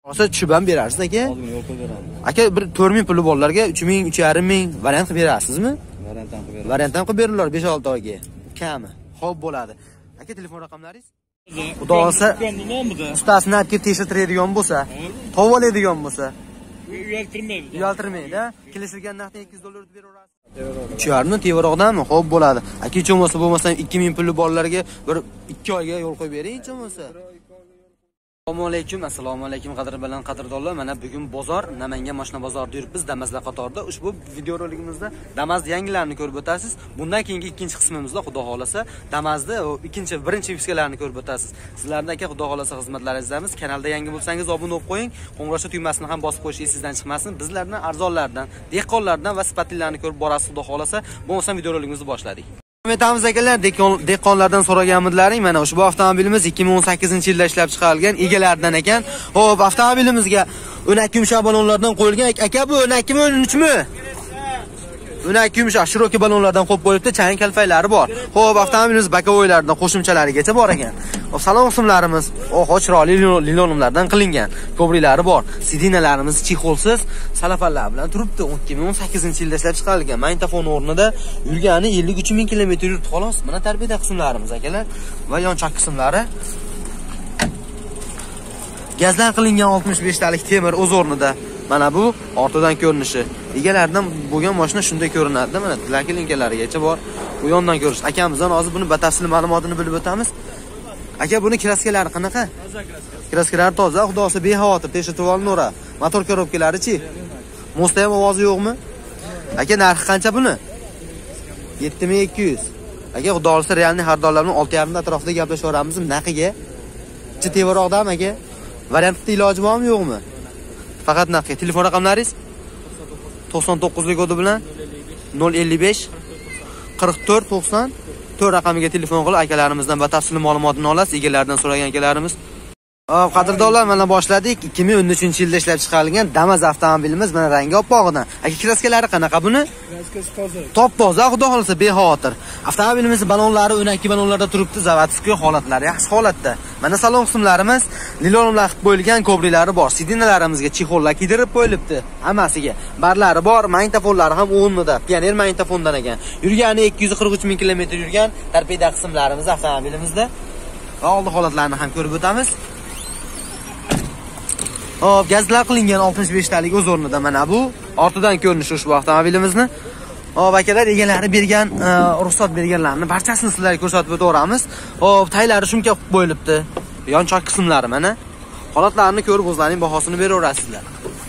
Olsa tushib ham berasiz aka? Oldin yo'l qo'yib beraman. Aka bir 4000 puli borlarga 3000, 3500 variant qilib berasizmi? Variant ham qilib beraman. Variant ham qilib beringlar 5-6 oyga. Kami. Xo'p bo'ladi. Aka telefon raqamlaringiz? Xudo olsa ustasini olib kelib tekshirtiradigan bo'lsa, topib oladigan bo'lsa, uyaltirmaydi. Kelishilgan narxdan $200 beraverasiz. Tushardimi? Tevaroqdanmi? Xo'p bo'ladi. Aka hech bo'lmasam 2000 puli borlarga bir 2 oyga yo'l qo'yib bering hech bo'lmasa. Assalomu alaykum qadrdonlar. Mana bugun bozor, Namangan mashina bozorida yuribmiz, Damazlar qatorida. Ushbu videorolikimizda Damaz yangilarini ko'rib o'tasiz. Bundan keyingi ikkinchi qismimizda Xudo xolasa Damazda birinchi viskalarini ko'rib o'tasiz. Sizlardan aka Xudo xolasa xizmatlaringizdamiz. Kanalda yangi bo'lsangiz obuna bo'lib qo'ying. Qo'ng'iroqcha tugmasini ham bosib qo'yish esingizdan chiqmasin. Bizlardan arzonlardan, dehqonlardan va sifatlilarni ko'rib borasiz Xudo xolasa. Bo'lmasa videorolikimizni boshladik. Aytamiz akalar, dehqonlardan so'raganmidlaring? Mana ushbu avtomobilimiz 2018-yilda ishlab chiqarilgan egalaridan ekan. Xo'p, avtomobilimizga o'nak yumshoq balonlardan qo'yilgan. Aka bu o'nakmi, 13mi? O'nak yumshoq shiroki balonlardan qo'yib qo'yibdi, chang kalfaylari bor. Xo'p, avtomobilimiz bakovoylaridan qo'shimchalarigacha bor ekan. Salon qismlarimiz chiroyli lilonlardan qilingan. Ko'briklari bor. Sidinalarimiz chexolsiz, salafanlar bilan turibdi. 2018-yilda ishlab chiqarilgan. Magnitofon o'rnida yurgani 53000 km yuribdi xolos. Mana tarbiyada qismlarimiz akalar va yonchoq qismlari. Gazdan qilingan 65 talik temir o'z o'rnida. Mana bu ortidan ko'rinishi. Egalaridan bo'lgan mashina shunday ko'rinadi. Mana lakelinkalarigacha bor. Bu yondan ko'rish. Akamizdan hozir buni batafsil ma'lumotini bilib o'tamiz. Aka buni kraskalari qanaqa? Kraskalari toza, xudosi bexavotir, tekshirib olinadi. Motor korobkalari-chi? Mo'sta ham ovozi yo'qmi? Aka narxi qancha buni? 7200. Aka xudo olsa realni xaridorlar bilan 6,5 atrofida gaplashaveramiz. Naqiga? Chi tevaroqdami aka? Variantda iloji bormi, yo'qmi? Faqat naqiga. Telefon raqamlaringiz? 99lik kodi bilan 055 44 90 4 raqamiga telefon qilib akalarimizdan batafsil ma'lumotini olasiz. Egalaridan so'ragan akalarimiz. Qadrdonlar, mana boshladik. 2013-yilda ishlab chiqarilgan Damaz avtomobilimiz. Mana rangi oppog'idan. Aka kraskalari qanaqa buni? Kraskasi toza. Top-toza, xudo xolasa bexavotir. Avtomobilimiz balonlari o'nakki balonlarda turibdi, zavodskiy holatlari yaxshi holatda. Mana salon qismlarimiz lilonlar qilib qo'yilgan, ko'briklari bor. Sidinalarimizga chexollar kiydirib qo'yilibdi. Hammasiga barlari bor, magnitofonlari ham o'rnida. Pioner magnitofondan ekan. Yurgani 243 000 km yurgan torpeda qismlarimiz avtomobilimizda. Va oldi holatlarini ham ko'rib o'tamiz. Hop, gazlar qilingan 65 talik o'z o'rnida mana bu. Ortidan ko'rinishi ushbu avtomobilimizni. Hop, akalar egalari bergan, ruxsat berganlarni barchasini sizlarga ko'rsatib o'tamiz. Hop, taylari shumka qilib qo'yilibdi. Yonchoq qismlari mana. Holatlarini ko'rib o'zlarining bahosini beraverasizlar.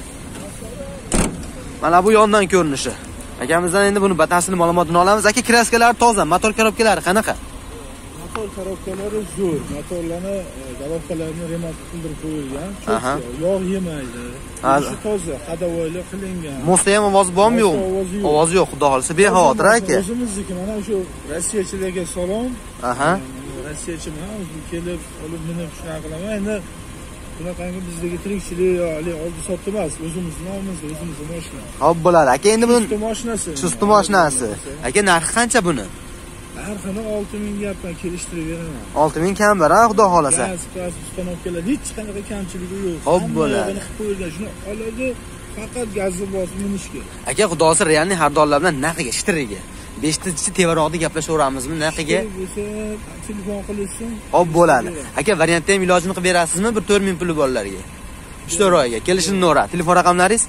Mana bu yondan ko'rinishi. Akamizdan endi buni batafsil ma'lumotini olamiz. Aka kraskalari toza, motor korobkalari qanaqa? Motor korobkalari zo'r. Motorlarni, galofkalarni remont qildirib qo'yilgan. Yog' yemaydi. Ishi toza, hadavoyli qilingan. Mo'sta ham ovozi bormi, yo'qmi? Ovozi yo'q, xudo xolasa bexavotir aka. O'zimizniki mana shu Rossiyachilarga salom. Rossiyachiman, o'zim kelib, olib minib shunaqa qilaman. Endi bunaqangi bizdagi tirikchilik oldi sotdi emas, o'zimizning mashina. Xo'p bo'ladi. Aka endi buni Chust mashinasi. Aka narxi qancha buni? Narxini 6000 gapdan kelishtirib beraman. 6000 kam ber, xudo xolasa. Uстановkalar hech qanaqa kamchiligi yo'q. Xo'p bo'ladi. Qilib qo'yilgan, shuni oladi, faqat gazni bosib minishga. Aka xudosi realni xaridorlar bilan naqiga, shtiriga. 5-chi tevaroqda gaplashaveramizmi naqiga? Telefon qilishsin. Xo'p bo'ladi. Aka variantda ham ilojini qilib berasizmi? Bir 4000 puli borlarga. 3 oyga kelishini o'ra. Telefon raqamlaringiz?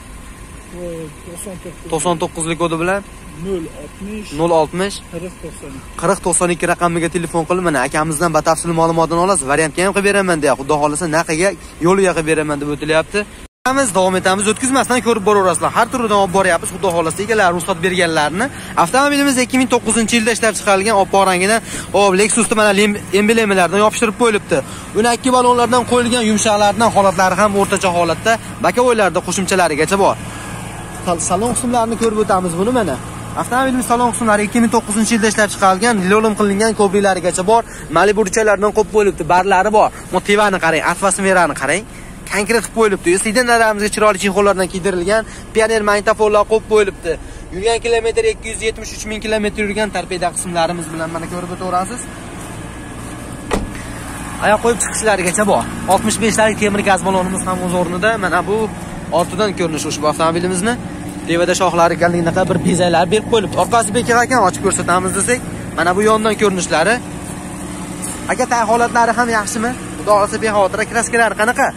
99lik kodi bilan 060 40 92 raqamiga telefon qilib, mana akamizdan batafsil ma'lumotini olasiz. Variantga ham qilib beraman deya, xudo xolasa naqiga, yo'liga qilib beraman deb o'tilyapti. Davom etamiz, o'tkazmasdan ko'rib boraverasizlar. Har turidan olib boryapmiz, xudo xolasa egalar ruxsat berganlarni. Avtomobilimiz 2009-yilda ishlab chiqarilgan oppoq rangidan, Lexus'da mana emblemlardan yopishtirib qo'yilibdi. O'nakki balonlardan qo'yilgan yumshoqlardan holatlari ham o'rtacha holatda, bakovoylarda qo'shimchalarigacha bor. Salon qismlarini ko'rib o'tamiz buni mana. Avtomobilimiz salon qismlari 2009-yilda ishlab chiqarilgan, lilon qilingan ko'briklarigacha bor. Malibu ruchalardan qo'yib qo'yilibdi, barlari bor. Motivani qarang, atmosferani qarang. Konkret qilib qo'yilibdi. Sidinalarimizga chiroyli chexollardan kiydirilgan, pioner magnitofonlar qo'yib qo'yilibdi. Yurgan kilometr 273 000 km yurgan torpeda qismlarimiz bilan mana ko'rib o'tasiz. Oyoq qo'yib chiqishlarigacha bor. 65 talik temir gaz balonimiz ham o'z o'rnida. Mana bu ortidan ko'rinishi ushbu avtomobilimizni. Devada shoxlari galinaqa bir bezaklar berib qo'yilibdi. Orqasi bekor ekan, ochib ko'rsatamiz desak, mana bu yondan ko'rinishlari. Aka, tay holatlari ham yaxshimi? Xudo xolasa bexavotir. Kraskalari qanaqa?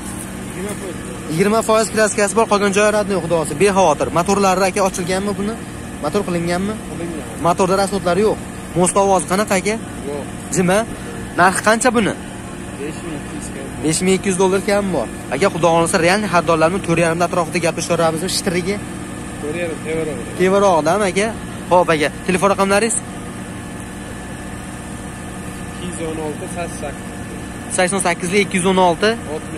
20% kraskasi bor, qolgan joyi radni xudo xolasa bexavotir. Motorlari aka ochilganmi buni? Motor qilinganmi? Qilingan. Motorda rasodlari yo'q. Most ovozi qanaqa aka? Yo'q. Jima. Narxi qancha buni? 5200 $5200 kam bor. Aka, xudo xolasa realni xaridorlarni 4.5 atrofida gaplashaveramiz, shitirigi. Tevaroqdami aka? Xo'p aka, telefon raqamlaringiz? 216 216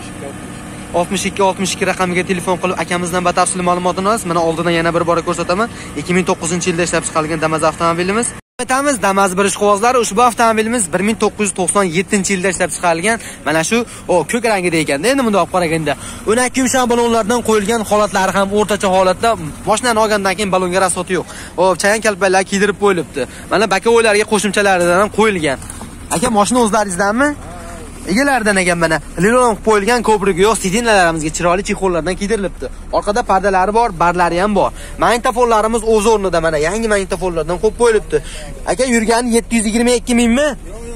62 raqamiga telefon qilib akamizdan batafsil ma'lumotni olasiz. Mana oldidan yana bir bora ko'rsataman. 2009-yilda ishlab chiqarilgan Damas avtomobilimiz. Aytamiz, Damas bir ishqibozlari ushbu avtomobilimiz 1997-yilda ishlab chiqarilgan. Mana shu ko'k rangida ekanda. Endi bunday olib qaraganda, 12 yumshoq balonlardan qo'yilgan holatlari ham o'rtacha holatda. Mashinani olgandan keyin balonga rasoti yo'q. Chayan kalpaklar kiydirib qo'yilibdi. Mana bakovoylarga qo'shimchalaridan ham qo'yilgan. Aka, mashina o'zlaringizdanmi? Egalaridan ekan mana. Lilon qo'yilgan ko'prik yo'q, sidinalarimizga chiroyli chexollardan kiydirilibdi. Orqada pardalari bor, barlari ham bor. Magnitofonlarimiz o'z o'rnida mana, yangi magnitofonlardan qo'yib qo'yilibdi. Aka, yurgani 722 mingmi?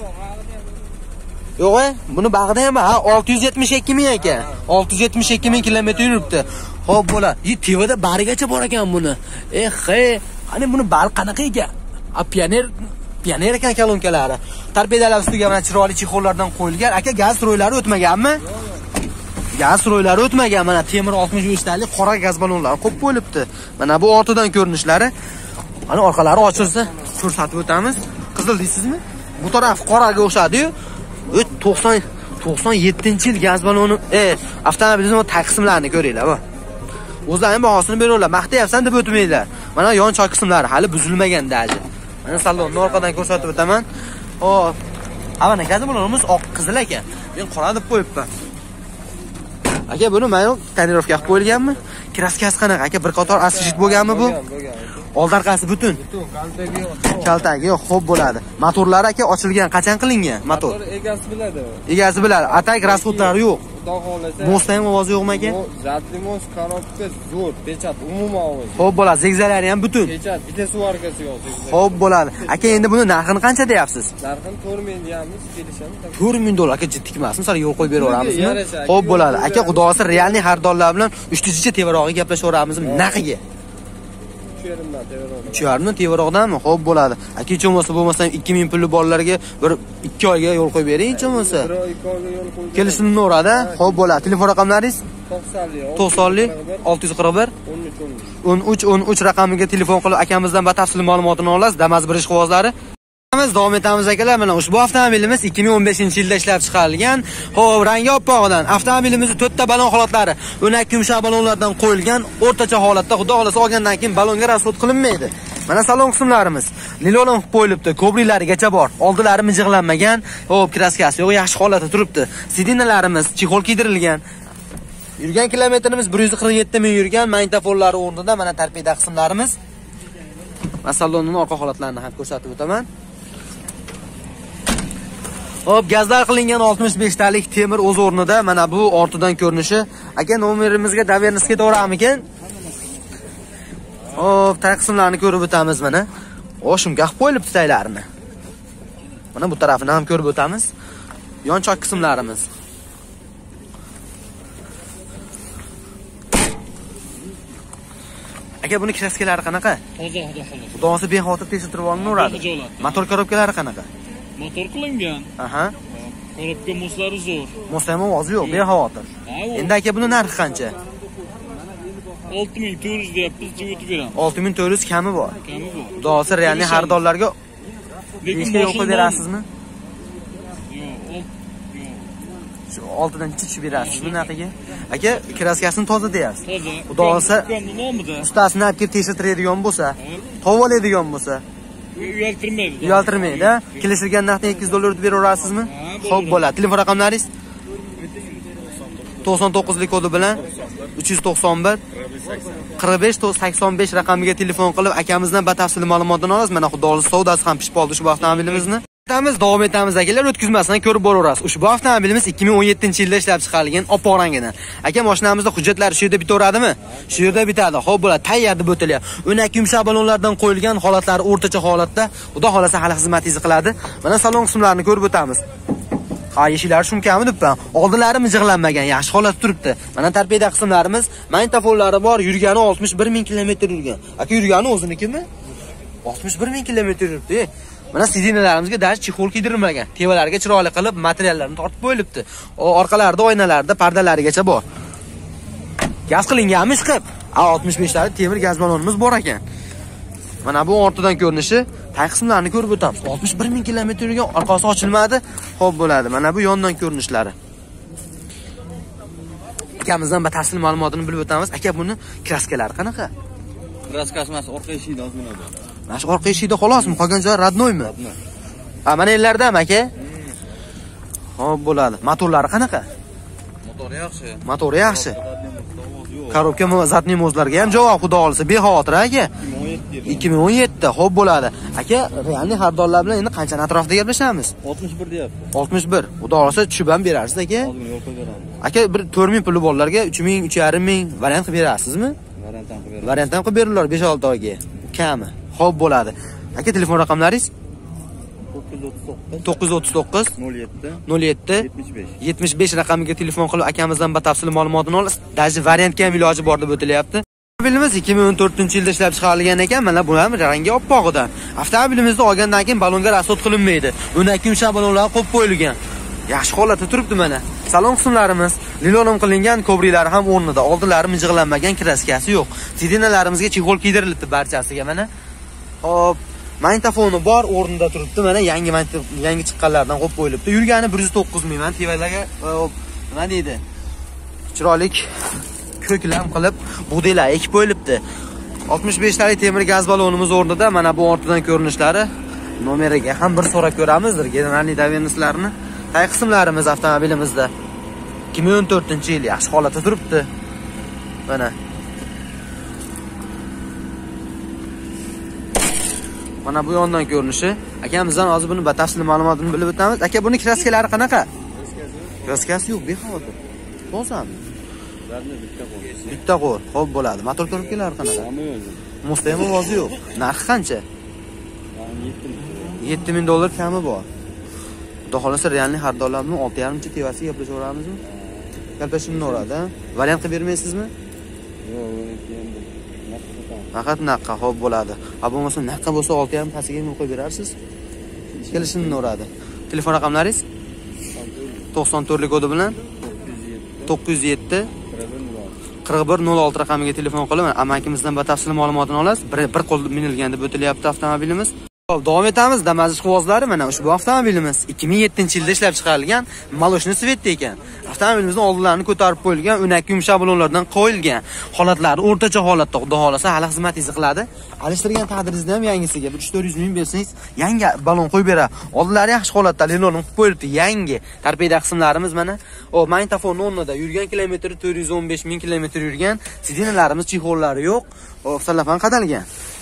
Yo'q, buni bag'ida ham 672 ming aka. 672 ming kilometr yuribdi. Xo'p, bo'ladi. Tevada barigacha bor ekan buni. Qani buni bar qanaqa ekan? Pioner ekan kolonkalari. Torpedalar ustiga mana chiroyli chexollardan qo'yilgan. Aka, gaz ro'ylari o'tmaganmi? Gaz ro'ylari o'tmagan. Mana temir 65 talik qora gaz balonlari qo'yib qo'yilibdi. Mana bu ortidan ko'rinishlari. Mana orqalari ochilsa ko'rsatib o'tamiz. Qizil deysizmi? Bu taraf qoraga o'xshadi-yu. 97-yil gaz baloni. Avtomobilning tag qismlarini ko'ringlar, bu. O'zlarining bahosini beradilar. Maqtayapsan deb o'tmaydilar. Mana yon choy qismlari hali buzilmagan daji. Mana salonni orqadan ko'rsatib o'taman. Avana gaz balonimiz oq qizil ekan. Men qora deb qo'yibman. Aka, buni mana tonirovka qilib qo'yilganmi? Kraskasi qanaqa? Aka, bir qator asfalt bo'lganmi bu? Old orqasi butun. Kaltagi yo'q, xo'p bo'ladi. Motorlari aka ochilgan, qachon qilingan? Motor egasi biladi. Egasi biladi. Atak rasxodlari yo'q. Xudo xolasa. Mostda ham ovozi yo'qmi aka? Zatli most, korobka zo'r, pechat, umuman ovoz. Xo'p bo'ladi, zegzalari ham butun. Pechat, videosuvarkasi yo'q. Xo'p bo'ladi. Aka, endi buni narxini qancha deyapsiz? Narxini 4000 deyapmiz, kelishamiz. $4000 aka, jiddiy emasmi? Sal yo'l qo'yib beraveramizmi? Xo'p bo'ladi. Aka, xudo xolasa realni xaridorlar bilan 300 cha tevarog'iga gaplashaveramizmi? Naqiga? 3.5 tevaroqdanmi? Xo'p bo'ladi. Aka, hech bo'lmasa 2000 pulli bolalarga bir 2 oyga yo'l qo'yib bering, hech bo'lmasa. 2 oyga yo'l qo'yib. Kelishimni o'radi. Xo'p bo'ladi. Telefon raqamlaringiz? 90 641 13 raqamiga telefon qilib akamizdan batafsil ma'lumotini olasiz. Damas bir ishqibozlari. Davom etamiz akalar. Mana ushbu avtomobilimiz 2015-yilda ishlab chiqarilgan. Xo'p, rangi oppog'idan avtomobilimizni 4 ta balon holatlari, 12 yumshoq balonlardan qo'yilgan o'rtacha holatda, xudo xolasa olgandan keyin balonga rasxod qilinmaydi. Mana salon qismlarimiz lilon qilib qo'yilibdi, ko'priklarigacha bor. Oldilari mijig'lanmagan, xo'p, kraskasi yo'q, yaxshi holatda turibdi. Sidinalarimiz chexol kiydirilgan. Yurgan kilometrimiz 147 ming yurgan, magnitofonlari o'rnida. Mana torpeda qismlarimiz. Va salonning orqa holatlarini ham ko'rsatib o'taman. Hop, gazlar qilingan 65 talik temir o'z o'rnida. Mana bu ortidan ko'rinishi. Aka, nomerimizga davernisga to'g'rimikan? Hop, tag qismlarini ko'rib o'tamiz mana. Shunga qilib qo'yilibdi taylarini. Mana bu tarafini ham ko'rib o'tamiz. Yon choq qismlarimiz. Aka, buni kraskalari qanaqa? Toza, xudo xolos. Xudo xolasa bexavotir tekshirtirib olinadi. Motor korobkalari qanaqa? Motor qilingan. Korobka moslari zo'r. Moslar ham ovozi yo'q, bexavotir. Endi aka, buni narxi qancha? 6400 deyapmiz, o'tib beramiz. 6400 kami bor. Kami bor. Xudo xolasa realni xaridorlarga nechga yo'l qo'yib berasizmi? Yo'q, oltidan tushib berasizmi naqiga? Aka, kraskasini toza deyapsiz. toza. Xudo xolasa ustasini olib kelib tekshirtiradigan bo'lsa, tovoladigan bo'lsa, uyaltirmaydi. Kelishilgan narxdan $200 o'tib beraverasizmi? Xo'p bo'ladi. Telefon raqamlaringiz? 99 lik kodi bilan 391 4585 raqamiga telefon qilib akamizdan batafsil ma'lumotni olasiz. Mana xudo xolasa savdosi ham pishib oldi shu avtomobilimizni. Davom etamiz akalar, o'tkazmasdan ko'rib boraverasiz. Ushbu avtomobilimiz 2017-yilda ishlab chiqarilgan oppoq rangidan. Aka, mashinamizda hujjatlari shu yerda bitaveradimi? Shu yerda bitadi. Xo'p, bo'ladi. Tayyor deb o'tilgan. 12 yumshoq balonlardan qo'yilgan, holatlari o'rtacha holatda. Xudo xolasa hali xizmatingizni qiladi. Mana salon qismlarini ko'rib o'tamiz. Ha, eshiklar shumkami debman. Oldinlari mijig'lanmagan, yaxshi holatda turibdi. Mana torpeda qismlarimiz, magnitofonlari bor, yurgani 61 ming kilometr yurgan. Aka, yurgani o'zinikimi? 61 ming kilometr yuribdi. Mana sidinalarimizga dash chexol kiydirilmagan. Tevalarga chiroyli qilib materiallarni tortib qo'yilibdi. Orqalarida oynalarda pardalarigacha bor. Gaz qilinganmish qilib. 65 talik temir gaz balonimiz bor ekan. Mana bu ortidan ko'rinishi, tag qismlarini ko'rib o'tamiz. 61 ming kilometr yurgan, orqasi ochilmadi. Xo'p, bo'ladi. Mana bu yondan ko'rinishlari. Akamizdan batafsil ma'lumotini bilib o'tamiz. Aka, buni kraskalari qanaqa? Kraskasi emas, orqa eshikda ozgina bor. Mana shu orqa eshikda xolosmi? Qolgan joyi radnoymi? Ha, mana ellardami aka? Xo'p, bo'ladi. Motorlari qanaqa? Motori yaxshi. Motori yaxshi. Korobka zatniy mozlarga ham javob, xudo olsa, bexavotir aka. 2017. Xo'p, bo'ladi. Aka, realniy xaridorlar bilan endi qancha atrofida gaplashamiz? 61 deyapti. 61. Xudo olsa tushib ham berarsiz aka. Ozgina yo'l qo'yib beramiz. Aka, bir 4000 puli borlarga 3000, 3500 variant qilib berasizmi? Variant ham qilib beramiz. Variant ham qilib beringlar 5-6 oyga. Kami. Xo'p, bo'ladi. Aka, telefon raqamlaringiz? 939 07 75 raqamiga telefon qilib akamizdan batafsil ma'lumotini olasiz. Даже variantga ham iloji bor deb o'tilyapti. Avtomobilimiz 2014-yilda ishlab chiqarilgan ekan. Mana bu ham rangi oppog'idan. Avtomobilimizni olgandan keyin balonga rasod qilinmaydi. 12 yumshoq balonlar qo'yib qo'yilgan. Yaxshi holatda turibdi mana. Salon qismlarimiz lilonam qilingan, ko'briklari ham o'rnida. Oldilari mijig'lanmagan, kraskasi yo'q. Sidinalarimizga chexol kiydirilibdi barchasiga mana. Hop, magnitofoni bor, o'rnida turibdi. Mana yangi chiqqanlardan qo'yib qo'yilibdi. Yurgani 109 ming. Mana tevalarga nima deydi? Chiroyli ko'klam qilib bug'daylar ekib qo'yilibdi. 65 talik temir gaz balonimiz o'rnida. Mana bu ortidan ko'rinishlari. Nomeriga ham bir so'rab ko'ramizdir, generalniy davennislarini. Tay qismlarimiz avtomobilimizda 2014-yil yaxshi holatda turibdi. Mana. Mana bu yondan ko'rinishi. Akamizdan hozir buni batafsil ma'lumotini bilib o'tamiz. Aka, buni kraskalari qanaqa? Kraskasi yo'q, bexavotir. To'sam. Bitta qo'l. Xo'p, bo'ladi. Motor korobkalari qanaqa? Musta ham ovozi yo'q. Narxi qancha? 7000 dollar kami bor. Xudo xolasa realniy xaridorlar bilan 6,5 cha tevasiga gaplashaveramizmi? Gaplashinaveradi. Variant qilib bermaysizmi? Faqat naqqa. Xo'p, bo'ladi. Ha, bo'lmasa naqqa bo'lsa 6,5 pasiga qo'yib berarsiz. Kelishinaveradi. Telefon raqamlaringiz? 94lik kodi bilan 907 4106 raqamiga telefon qilib, amakimizdan batafsil ma'lumotini olasiz. Bir qo'l minilgan deb o'tilyapti avtomobilimiz. Davom etamiz. Damazish quvozlari mana ushbu avtomobilimiz 2007-yilda ishlab chiqarilgan, maloshni svetda ekan. Avtomobilimizning oldinlarini ko'tarib qo'yilgan, 12 yumshoq balonlardan qo'yilgan. Holatlari o'rtacha holatda, xudo xolasa hali xizmatingizni qiladi. Alishtirgan taqdiringizda ham yangisiga 300-400 ming bersangiz, yangi balon qo'yib beradi. Oldinlari yaxshi holatda lilonum qilib qo'yilibdi, yangi. Torpeda qismlarimiz mana. Magnitofon o'rnida yurgan kilometri 415 ming kilometr yurgan. Sidinalarimiz chexollari yo'q. Salafan qadalgan.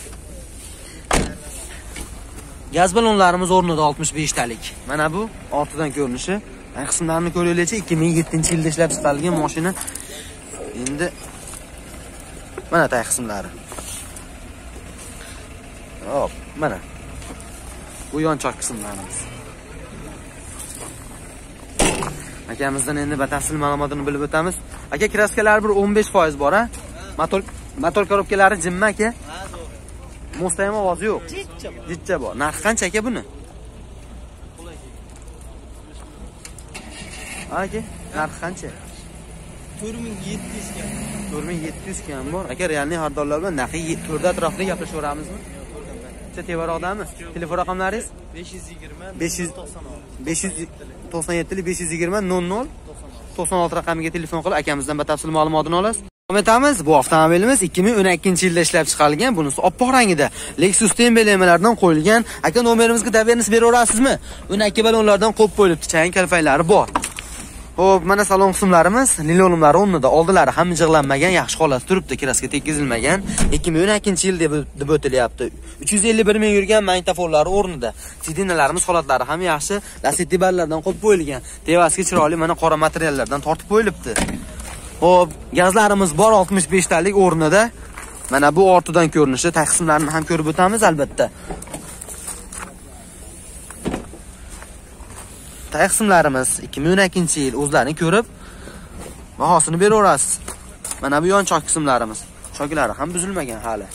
Gaz balonlarimiz o'rnida 65 talik. Mana bu ortidan ko'rinishi. Ay qismlarini ko'ringlarchi, 2007-yilda ishlab chiqarilgan mashina. Endi mana tay qismlari. Hop, mana. Bu yonchoq qismlarimiz. Akamizdan endi batafsil ma'lumotini bilib o'tamiz. Aka, kraskalar bir 15% bor, ha? Motor korobkalari jimmi aka? Musta ham ovozi yo'q. Jitcha bor. Narxi qancha aka buni? Aka, narxi qancha? 4700 kam. 4700 kam bor. Aka, realniy xaridorlar bilan narxi 4 atrofida gaplashaveramizmi? Necha tevaroqdami? Telefon raqamlaringiz? 597 520 00 96 raqamiga telefon qilib akamizdan batafsil ma'lumotini olasiz. Davom etamiz. Bu avtomobilimiz 2012-yilda ishlab chiqarilgan. Bunisi oppoq rangida. Lexus emblemalaridan qo'yilgan. Aka, nomerimizga davernis beraverasizmi? 12 balonlardan qo'yib qo'yilibdi. Chang kalfaylari bor. Xo'p, mana salon qismlarimiz lilonumlari o'rnida, oldilari ham mijig'lanmagan, yaxshi holatda turibdi, kraska tekkizilmagan. 2012-yil deb o'tilyapti. 351 ming yurgan magnitofonlari o'rnida. Sidinalarimiz holatlari ham yaxshi, lasetti barlardan qo'yib qo'yilgan. Tevasiga chiroyli mana qora materiallardan tortib qo'yilibdi. Xo'p, gazlarimiz bor 65 talik o'rnida. Mana bu ortidan ko'rinishi, tag qismlarini ham ko'rib o'tamiz albatta. Tag qismlarimiz 2012-yil o'zlarini ko'rib bahosini beraverasiz. Mana bu yon chok qismlarimiz. Choklari ham buzilmagan hali.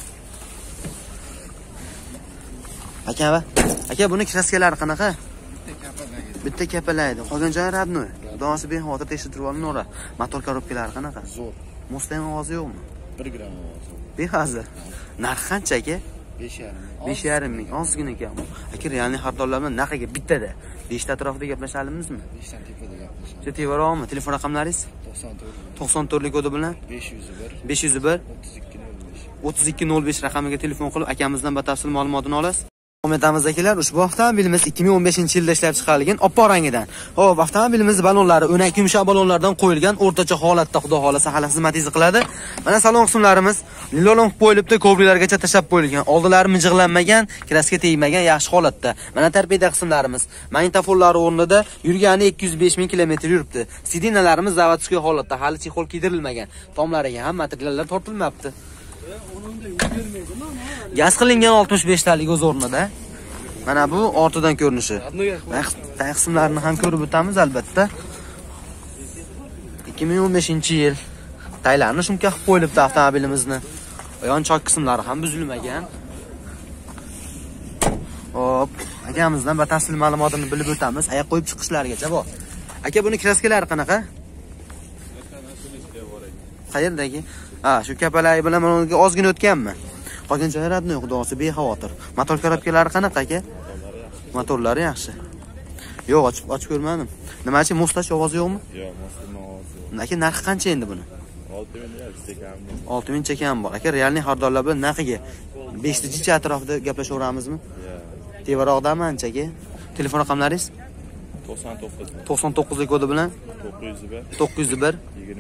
Aka, buni kraskalari qanaqa? Bitta kapalaydi. Qolgan joyi radnoy. Xudosi bexavotir tekshirib olinadi. Motor korobkalari qanaqa? Zo'r. Mustang ovozi yo'qmi? 1 gramm ovozi. Behozir. Narxi qancha aka? 5,5. 5,5 ming. Ozgina ekan. Aka, realni xaridorlar bilan narxiga bittada 5 ta atrofida gaplashamizmi? 5 dan tepada gaplashamiz. Shu tevaroqmi? Telefon raqamlaringiz? 94lik kodi bilan 501 3205 raqamiga telefon qilib akamizdan batafsil ma'lumotini olasiz. Qo'mitamiz akalar, ushbu avtomobilimiz 2015-yilda ishlab chiqarilgan oppoq rangidan. Xo'p, avtomobilimiz balonlari o'nak yumshoq balonlardan qo'yilgan, o'rtacha holatda xudo xolasa hali xizmatingizni qiladi. Mana salon qismlarimiz lilon qo'yilibdi, ko'priklargacha tashab qo'yilgan. Oldilari mijig'lanmagan, kraska tegmagan, yaxshi holatda. Mana torpeda qismlarimiz magnitofonlari o'rnida, yurgani 205 ming kilometr yuribdi. Sidinalarimiz zavodskiy holatda, hali chexol kiydirilmagan. Tomlariga ham materiallar tortilmabdi. Gaz qilingan 65 talik o'z o'rnida. Mana bu ortidan ko'rinishi. Tag qismlarini ham ko'rib o'tamiz albatta. 2015-yil taylarni shumka qilib qo'yilibdi avtomobilimizni. Yon choq qismlari ham buzilmagan. Hop, akamizdan batafsil ma'lumotini bilib o'tamiz. Oyoq qo'yib chiqishlarigacha bor. Aka, buni kraskalari qanaqa? Qayerdagi? Shu kapalagi bilan men unga ozgina o'tganmi? Qolgan joyi radnoy, xudosi bexavotir. Motor korobkalari qanaqa aka? Motorlari yaxshi. Yo'q, ochib ko'rmadim. Nimachi, Mustash ovozi yo'qmi? Yo'q, Mustash ovozi yo'q. Aka, narxi qancha endi buni? 6 ming chekam bor. Aka, realni xaridorlar bilan narxiga 5-chi atrofida gaplashaveramizmi? Yo'q. Tevaroqdami ancha aka? Telefon raqamlaringiz? 99lik kodi bilan 901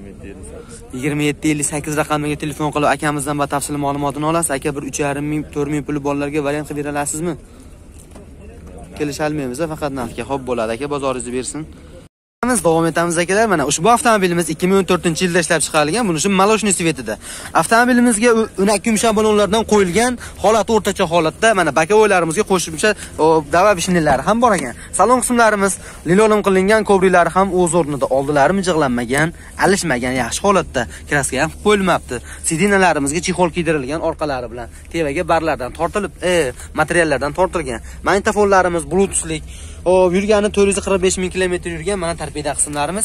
2758 raqamiga telefon qilib akamizdan batafsil ma'lumotini olasiz. Aka, bir 3,5 ming 4 ming puli bolalarga variant qilib bera olasizmi? Kelisholmaymiz, faqat narxga. Xo'p bo'ladi aka, bozoringizni bersin. Davom etamiz akalar. Mana ushbu avtomobilimiz 2014-yilda ishlab chiqarilgan. Buni shu maloshni svetida. Avtomobilimizga o'nak yumshoq balonlardan qo'yilgan, holat o'rtacha holatda. Mana bakavoylarimizga qo'shimcha dava bishnilari ham bor ekan. Salon qismlarimiz lilon qilingan, ko'priklari ham o'z o'rnida. Oldilari mijig'lanmagan, alishmagan, yaxshi holatda. Kraska ham qo'yilmabdi. Sidinalarimizga chexol kiydirilgan, orqalari bilan tevaga barlardan tortilib, materiallardan tortilgan. Magnitofonlarimiz bluetoothlik. Yurgani 445 ming kilometr yurgan. Mana torpeda qismlarimiz.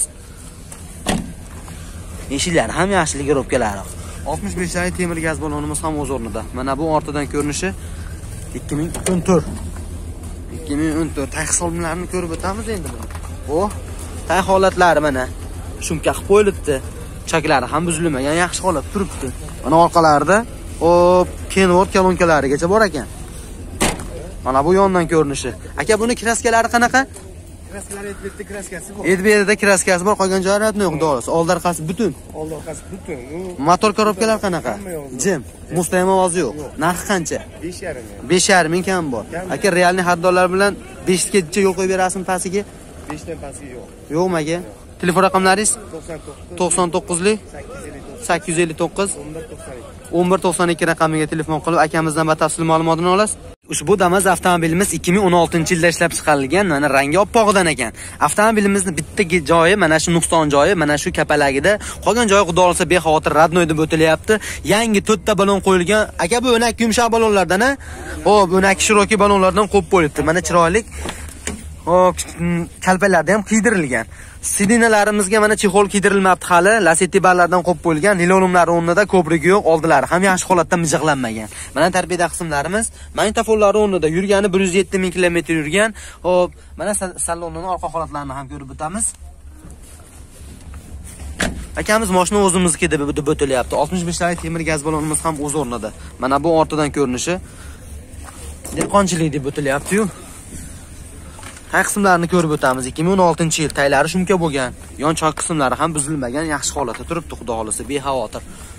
Eshiklari ham yaxshi ligirovkalari. 65 talik temir gaz balonimiz ham o'z o'rnida. Mana bu ortidan ko'rinishi 2014. Tag hisoblarini ko'rib o'tamiz endi buni. Tag holatlari mana shumka qilib qo'yilibdi. Choklari ham buzilmagan, yaxshi holatda turibdi. Mana orqalarida kenvort kolonkalarigacha bor ekan. Mana bu yondan ko'rinishi. Aka, buni kraskalari qanaqa? Kraskalari etbetda kraskasi bor. Etbetda kraskasi bor, qolgan joyi radnoy, xudo xolasa. Oldi orqasi butun. Butun. Motor korobkalar qanaqa? Jim. Mustang ovozi yo'q. Narxi qancha? 5,5 ming kam bor. Aka, realni xaridorlar bilan 5 gacha yo'l qo'yib berasizmi pasiga? 5 dan pasiga yo'q. Yo'qmi aka? Telefon raqamlaringiz? 99lik 859 1192 raqamiga telefon qilib akamizdan batafsil ma'lumotini olasiz. Ushbu Damas avtomobilimiz 2016-yilda ishlab chiqarilgan, mana rangi oppog'idan ekan. Avtomobilimizni bitta joyi, mana shu nuqson joyi, mana shu kapalagida, qolgan joyi xudo xolasa bexavotir radnoy deb o'tilyapti. Yangi 4 ta balon qo'yilgan. Aka, bu o'nak yumshoq balonlardan-a? O'nak shiroki balonlardan qo'yib qo'yilibdi. Mana chiroyli. Kalpalarda ham kiydirilgan. Sidinalarimizga mana chexol kiydirilmabdi hali, lasetti barlardan qo'yib qo'yilgan, lilonumlar o'rnida, ko'prigi yo'q, oldilari ham yaxshi holatda mijig'lanmagan. Mana torpeda qismlarimiz, magnitofonlar o'rnida, yurgani 107 ming kilometr yurgan. Xo'p, mana salonning orqa holatlarini ham ko'rib o'tamiz. Akamiz mashina o'zimizniki deb o'tilyapti. 65 talik temir gaz balonimiz ham o'z o'rnida. Mana bu ortidan ko'rinishi dehqonchilik deb o'tilyapti-yu. Tag qismlarini ko'rib o'tamiz. 2016-yil taylari shumka bo'lgan. Yon choq qismlari ham buzilmagan, yaxshi holatda turibdi, xudo xolasa, bexavotir.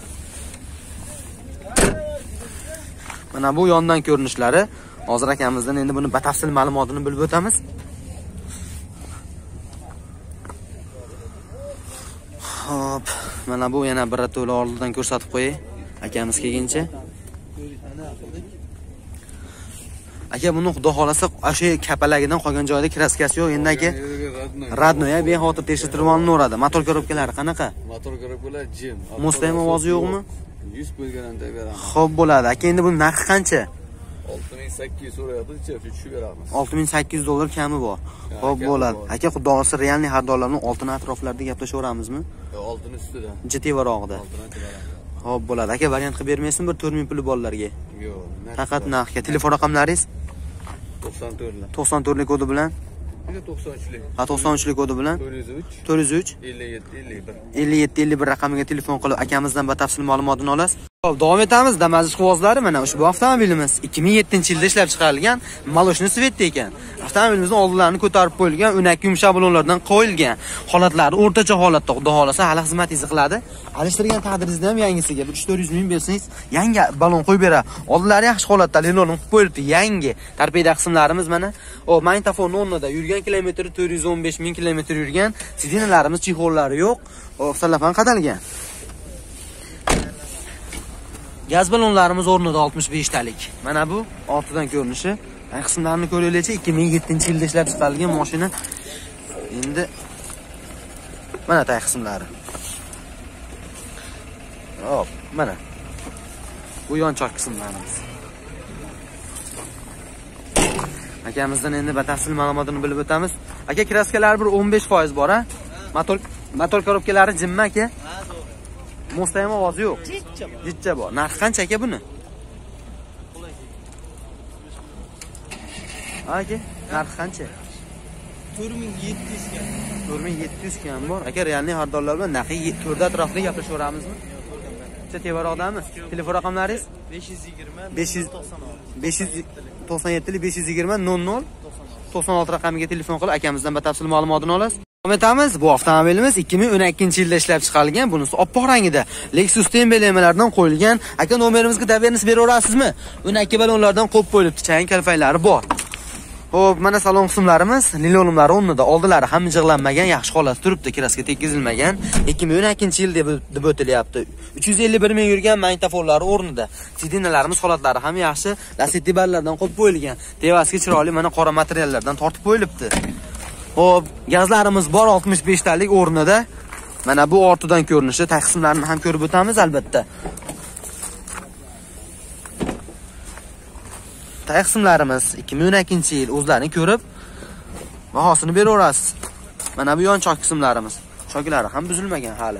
Mana bu yondan ko'rinishlari. Hozir akamizdan endi buni batafsil ma'lumotini bilib o'tamiz. Hop, mana bu yana bir to'la oldidan ko'rsatib qo'yay. Akamiz kelguncha. Aka, buni xudo xolasa o'sha kapalagidan qolgan joyda kraskasi yo'q. Endi aka radnoya bexotir tekshirtirib olinadi. Motor korobkalari qanaqa? Motor korobkalar jim. Mustaqim ovozi yo'qmi? 100 bo'lganida beramiz. Xo'p bo'ladi. Aka, endi buni narxi qancha? 6800 so'rayapmiz, tushib beramiz. 6800 dollar kami bor. Xo'p bo'ladi. Aka, xudo xolasa realniy xaridorlarning oltin atroflarida gaplashaveramizmi? Oltin ustida. Jitevarog'ida. Xo'p bo'ladi. Aka, variant qilib bermaysizmi bir 4000 puli bolalarga? Yo'q. Faqat narxga. Telefon raqamlaringiz? 94lik. 94lik kodi bilan? 93lik. Ha, 93lik kodi bilan? 403 403 57 51 raqamiga telefon qilib akamizdan batafsil ma'lumotini olasiz. Xo'p, davom etamiz. Damas quvozlari mana ushbu avtomobilimiz 2007-yilda ishlab chiqarilgan Maloshni Svetda ekan. Avtomobilimizning oldinlarini ko'tarib qo'yilgan, o'nak yumshoq balonlardan qo'yilgan. Holatlari o'rtacha holatda, xudo xolasa hali xizmatingizni qiladi. Alishtirgan taqdiringizda ham yangisiga 300-400 ming bersangiz, yangi balon qo'yib beradi. Oldinlari yaxshi holatda lelon qo'yib qo'yildi, yangi. Torpeda qismlarimiz mana o magnitofon o'rnida yurgan kilometri 415 ming kilometr yurgan. Sidinalarimiz chexollari yo'q. Hop, salafan qadalgan. Gaz balonlarimiz o'rnida 65 talik. Mana bu ortidan ko'rinishi. Tag qismlarini ko'ringlarchi, 2007-yilda ishlab chiqarilgan mashina. Endi mana tag qismlari. Hop, mana. Bu yonchoq qismlarimiz. Akamizdan endi batafsil ma'lumotini bilib o'tamiz. Aka, kraskalari bir 15% bor, ha? Motor korobkalari jimmi aka? Mustaqim ovozi yo'q. Jitcha bor. Narxi qancha aka buni? Aka, narxi qancha? 4700 ga. 4700 kam bor. Aka, realniy xaridorlar bilan narxi 4 atrofida gaplashaveramizmi? Bitta tevaroqdami? Telefon raqamlaringiz? 597 520 00 96 raqamiga telefon qilib akamizdan batafsil ma'lumotini olasiz. Davom etamiz. Bu avtomobilimiz 2012-yilda ishlab chiqarilgan. Bunisi oppoq rangida Lexus emblemalaridan qo'yilgan. Aka, nomerimizga davernis beraverasizmi? 12 balonlardan qo'yib qo'yilibdi. Chayin kalfaylari bor. Xo'p, mana salon qismlarimiz, lilonlari o'rnida, oldilari ham mijg'lanmagan, yaxshi holatda turibdi, kraska tekkizilmagan. 2012-yil deb o'tilyapti. 351 ming yurgan magnitofonlari o'rnida. Sidinalarimiz holatlari ham yaxshi, lasetti barlardan qo'yib qo'yilgan. Tevasiga chiroyli mana qora materiallardan tortib qo'yilibdi. Xo'p, gazlarimiz bor 65 talik o'rnida. Mana bu ortidan ko'rinishi, tag qismlarini ham ko'rib o'tamiz albatta. Tag qismlarimiz 2012-yil o'zlarini ko'rib bahosini beraverasiz. Mana bu yon choq qismlarimiz. Choklari ham buzilmagan hali.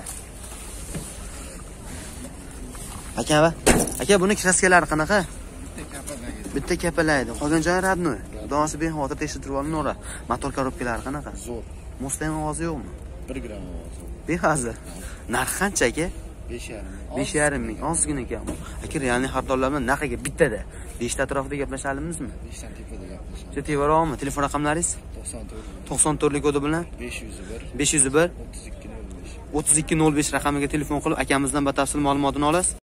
Aka, buni kraskalari qanaqa? Bitta kapalaydi. Qolgan joyi radnoy. Xudosi bexotir tekshirtirib olinadi. Motor korobkalari qanaqa? Zo'r. Mustaqim ovozi yo'qmi? 1 gram ovozi. Bexazi. Narxi qancha aka? 5,5 ming. Ozgina kam. Aka, realniy xaridorlar bilan narxiga bittada 5 ta atrofida gaplashalimizmi? 5 ta tepada gaplashamiz. Shu tevaroqmi? Telefon raqamlaringiz? 94lik kodi bilan 501 3205 raqamiga telefon qilib akamizdan batafsil ma'lumotini olasiz.